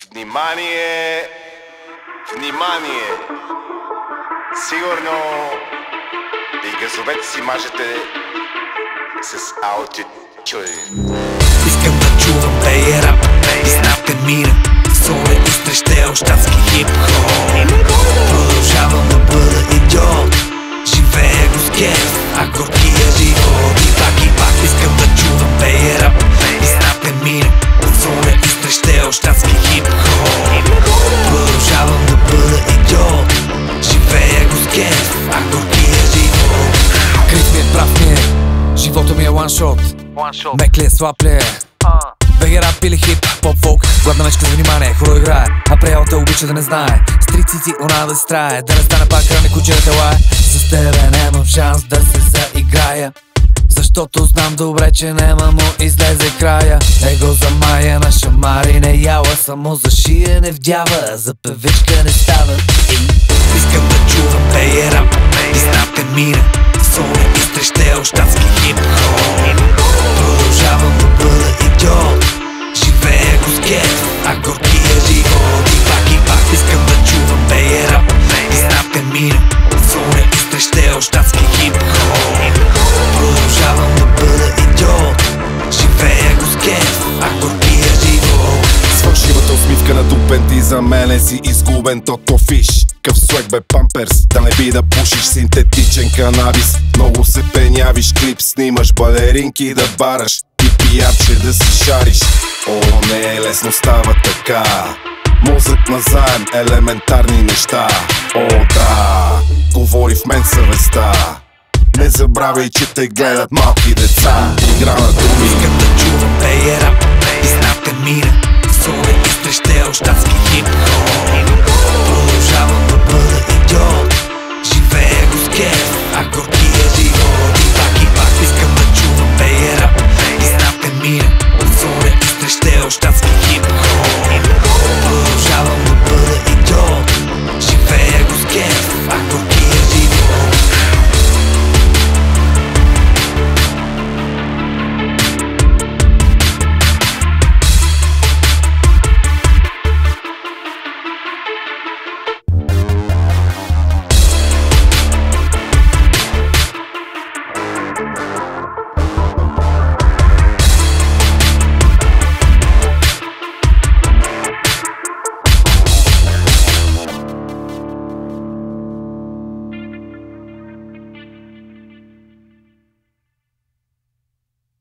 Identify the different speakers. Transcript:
Speaker 1: Внимание! Внимание! Сигурно и газовете си мажете с аутитюн.
Speaker 2: Искам да чувам бей рап, из рап е мира. Соле и стрещел щатски хип-хоп. Продължавам да бъда идиот, живея го с кеф, а горкия живот и пак искам да чувам бей рап, из рап е мира. Соле и стрещел щатски хип-хоп. Продължавам да бъда идиот, живея го с кеф, а горкия живот.
Speaker 3: Крив ми е, прав ми е, живота ми е one-shot. Мек ли е, слаб ли е? БГ рап или хип, поп-фолк, гладна мечка за внимание, хубаво играе, а приятелта обича да не знае. Стрицици, она да се трае, да не стане пак кръвни куче да те лае. С тебе нямам шанс да се заиграя, защото знам добре, че нема му излезе края. Его за Майя на шамари не яла, само за шия не вдява, за певичка не става.
Speaker 2: Искам да чувам бей рап, из рап е мира. Соле и стрещел щатски хип-хоп. Продължавам да бъда идиот, живея го с кеф, а горкия живот и пак искам да чувам бей рап, из рап е мира. Соле и стрещел щатски хип-хоп. Продължавам да бъда идиот, живея го с кеф, а горкия живот.
Speaker 4: Свършивата усмивка на дупен, ти за мене си изгубен, тото фиш. Къв свек бе памперс, да не би да пушиш синтетичен канабис. Много се пенявиш, клип снимаш, балеринки да бараш и пияче да си шариш. О, не е лесно става така, мозък на заем, елементарни неща. О, да, говори в мен съвестта. Не забравяй, че те гледат малки деца. Игра на думи.
Speaker 2: Искам да чувам бей рап, из рап е мира. Соле и стрещел щатски хип-хоп.